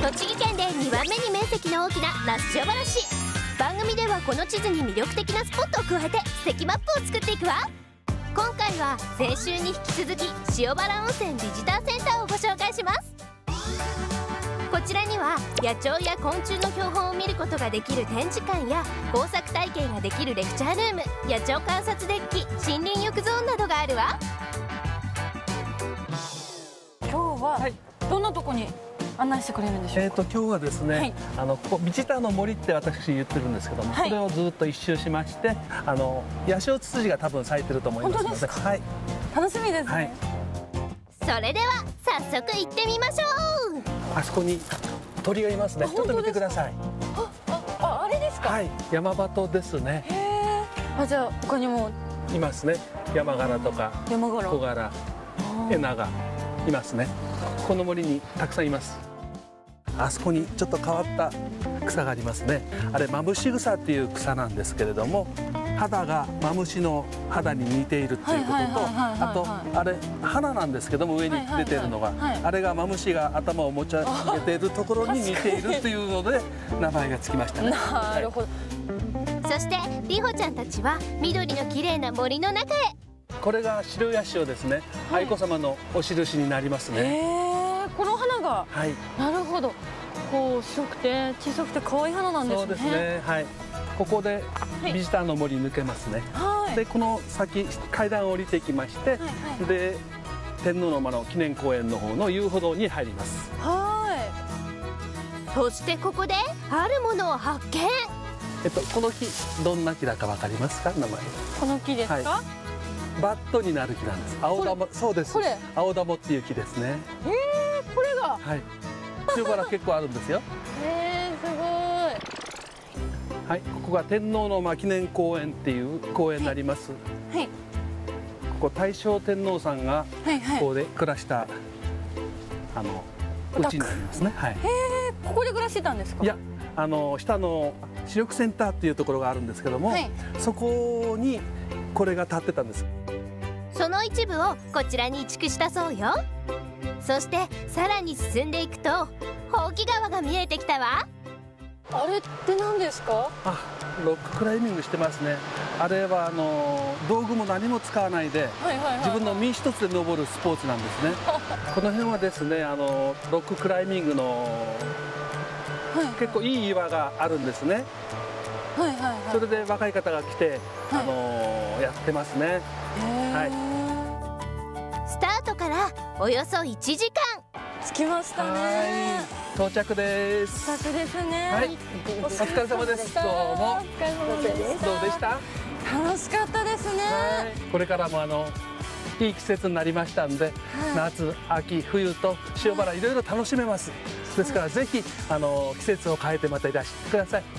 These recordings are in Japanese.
栃木県で2番目に面積の大きな那須塩原市。番組ではこの地図に魅力的なスポットを加えて素敵マップを作っていくわ。今回は先週に引き続き塩原温泉ビジターセンターをご紹介します。こちらには野鳥や昆虫の標本を見ることができる展示館や工作体験ができるレクチャールーム、野鳥観察デッキ、森林浴ゾーンなどがあるわ。 今日はどんなとこに案内してくれるんでしょうか。 今日はですね、ここビジターの森って私言ってるんですけども、それをずっと一周しまして、ヤシオツツジが多分咲いてると思いますので、 楽しみですね。 それでは早速行ってみましょう。 あそこに鳥がいますね。ちょっと見てください。 あれですか。 はい、山鳩ですね。 じゃあ他にもいますね。山柄とか小柄、エナがいますね。この森にたくさんいます。あそこにちょっと変わった草がありますね。あれマムシ草っていう草なんですけれども、肌がマムシの肌に似ているっていうことと、あとあれ花なんですけども、上に出ているのがあれがマムシが頭を持ち上げているところに似ているというので名前がつきましたね。 なるほど。 そしてりほちゃんたちは緑の綺麗な森の中へ。 これが白ヤシオですね。愛子様のお印になりますね。 この花が、なるほど。こう白くて小さくて可愛い花なんですね。 そうですね。はい。ここでビジターの森抜けますね。でこの先階段を降りてきまして、で天皇の間の記念公園の方の遊歩道に入ります。 そしてここであるものを発見。 この木どんな木だかわかりますか？名前。 この木ですか？ バットになる木なんです。青玉、そうです。青玉っていう木ですね。 これが。 はい。塩原結構あるんですよ。 すごい。 はい、ここが天皇の間記念公園っていう公園になります。ここ大正天皇さんがここで暮らしたうちになりますね。 ここで暮らしてたんですか？いや、 下の視力センターっていうところがあるんですけども、そこにこれが建ってたんです。 その一部をこちらに移築したそうよ。そしてさらに進んでいくとほうき川が見えてきたわ。 あれって何ですか？ ロッククライミングしてますね。あれは道具も何も使わないで自分の身一つで登るスポーツなんですね。この辺はですね、ロッククライミングの結構いい岩があるんですね。それで若い方が来てやってますね。 スタートからおよそ1時間。 着きましたね。 到着です。 到着ですね。 お疲れ様です。どうも。どうでした？ 楽しかったですね。 これからもいい季節になりましたんで、夏、秋、冬と塩原いろいろ楽しめます。ですからぜひ季節を変えてまたいらしてください。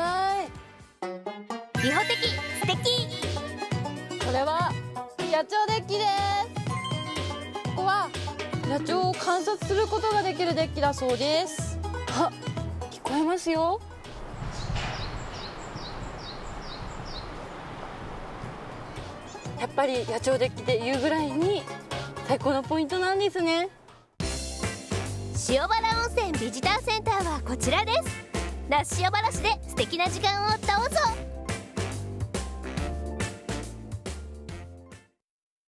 リホ的素敵。 これは野鳥デッキです。ここは野鳥を観察することができるデッキだそうです。聞こえますよ。やっぱり野鳥デッキで言うぐらいに最高のポイントなんですね。 塩原温泉ビジターセンターはこちらです。那須塩原市で素敵な時間をどうぞ。